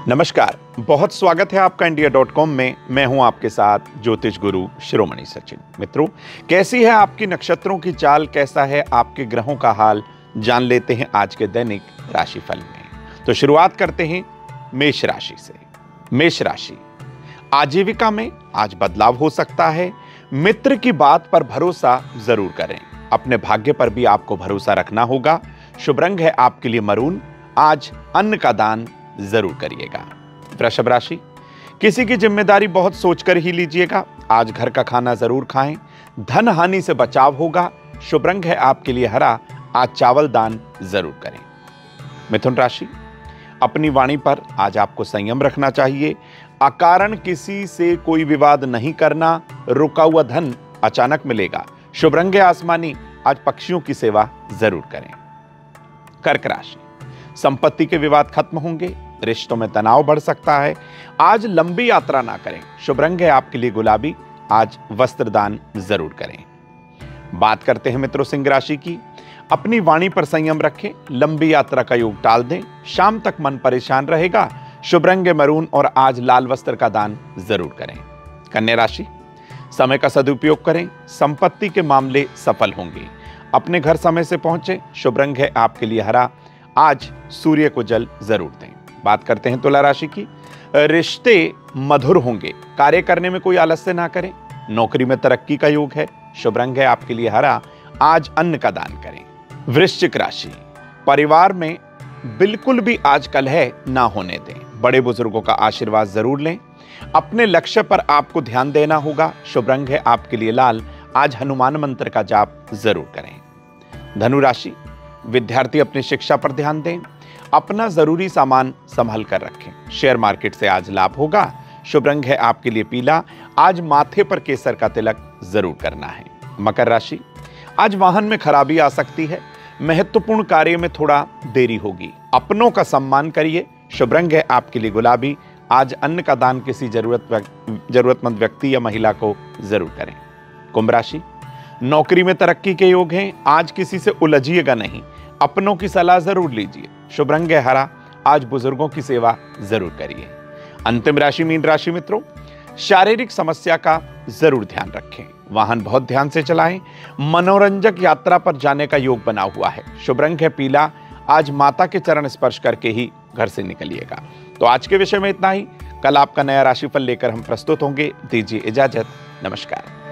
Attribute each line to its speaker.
Speaker 1: नमस्कार, बहुत स्वागत है आपका India.com में। मैं हूं आपके साथ ज्योतिष गुरु शिरोमणि सचिन। मित्रों, कैसी है आपकी नक्षत्रों की चाल, कैसा है आपके ग्रहों का हाल, जान लेते हैं आज के दैनिक राशिफल में। तो शुरुआत करते हैं मेष राशि से। मेष राशि, आजीविका में आज बदलाव हो सकता है। मित्र की बात पर भरोसा जरूर करें। अपने भाग्य पर भी आपको भरोसा रखना होगा। शुभ रंग है आपके लिए मरून। आज अन्न का दान जरूर करिएगा। वृषभ राशि, किसी की जिम्मेदारी बहुत सोचकर ही लीजिएगा। आज घर का खाना जरूर खाएं। धन हानि से बचाव होगा। शुभ रंग है आपके लिए हरा। आज चावल दान जरूर करें। मिथुन राशि, अपनी वाणी पर आज आपको संयम रखना चाहिए। अकारण किसी से कोई विवाद नहीं करना। रुका हुआ धन अचानक मिलेगा। शुभ रंग है आसमानी। आज पक्षियों की सेवा जरूर करें। कर्क राशि, संपत्ति के विवाद खत्म होंगे। रिश्तों में तनाव बढ़ सकता है। आज लंबी यात्रा ना करें। शुभ रंग है आपके लिए गुलाबी। आज वस्त्र दान जरूर करें। बात करते हैं मित्रों सिंह राशि की। अपनी वाणी पर संयम रखें। लंबी यात्रा का योग टाल दें। शाम तक मन परेशान रहेगा। शुभ रंग है मरून और आज लाल वस्त्र का दान जरूर करें। कन्या राशि, समय का सदुपयोग करें। संपत्ति के मामले सफल होंगे। अपने घर समय से पहुंचे। शुभ रंग है आपके लिए हरा। आज सूर्य को जल जरूर दें। बात करते हैं तुला राशि की। रिश्ते मधुर होंगे। कार्य करने में कोई आलस्य ना करें। नौकरी में तरक्की का योग है। शुभ रंग है आपके लिए हरा। आज अन्न का दान करें। वृश्चिक राशि, परिवार में बिल्कुल भी आज कलह ना होने दें। बड़े बुजुर्गों का आशीर्वाद जरूर लें। अपने लक्ष्य पर आपको ध्यान देना होगा। शुभ रंग है आपके लिए लाल। आज हनुमान मंत्र का जाप जरूर करें। धनु राशि, विद्यार्थी अपनी शिक्षा पर ध्यान दें। अपना जरूरी सामान संभाल कर रखें। शेयर मार्केट से आज लाभ होगा। शुभ रंग है आपके लिए पीला। आज माथे पर केसर का तिलक जरूर करना है। मकर राशि, आज वाहन में खराबी आ सकती है। महत्वपूर्ण कार्य में थोड़ा देरी होगी। अपनों का सम्मान करिए। शुभ रंग है आपके लिए गुलाबी। आज अन्न का दान किसी जरूरतमंद व्यक्ति या महिला को जरूर करें। कुंभ राशि, नौकरी में तरक्की के योग हैं। आज किसी से उलझिएगा नहीं। अपनों की सलाह जरूर लीजिए। शुभ रंग है हरा। आज बुजुर्गों की सेवा जरूर करिए। अंतिम राशि मीन राशि मित्रों, शारीरिक समस्या का जरूर ध्यान रखें। वाहन बहुत ध्यान से चलाएं। मनोरंजक यात्रा पर जाने का योग बना हुआ है। शुभ रंग है पीला। आज माता के चरण स्पर्श करके ही घर से निकलिएगा। तो आज के विषय में इतना ही। कल आपका नया राशिफल लेकर हम प्रस्तुत होंगे। दीजिए इजाजत। नमस्कार।